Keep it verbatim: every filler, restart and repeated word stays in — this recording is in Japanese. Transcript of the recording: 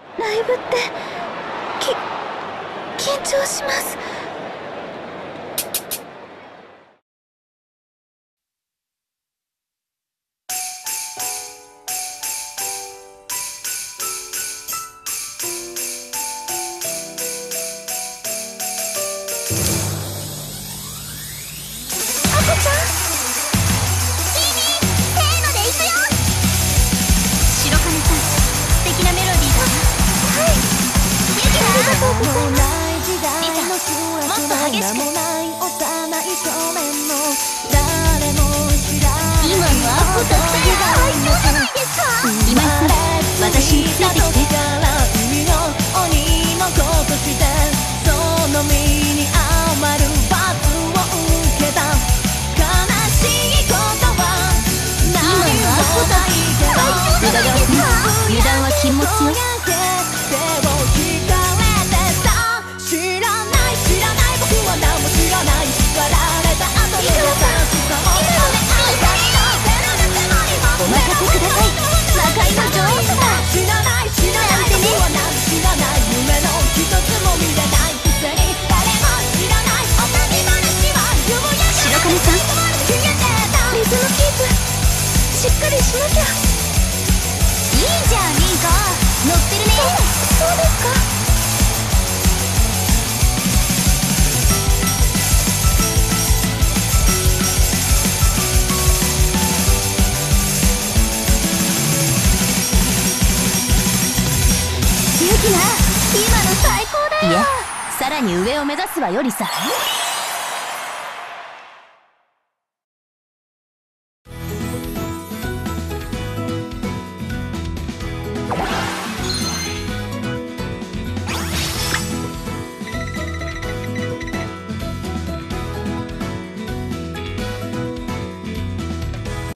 ライブってき緊張します。あこちゃん、せーのでいくよ。白金さん、素敵なメロディーだわ。はい、ゆきな、ありがとうございます。リサ、もっと激しく。今のアップだって最強じゃないですか。今井さん、私についてきて。油断は禁物よ。お任せください。魔界の女王様なんてね。白金さん、リズムキープしっかりしなきゃ。いいじゃん、リンコ乗ってるね。そう、そうですか。ユキナ、今の最高だよ。いや、さらに上を目指すわよりさ。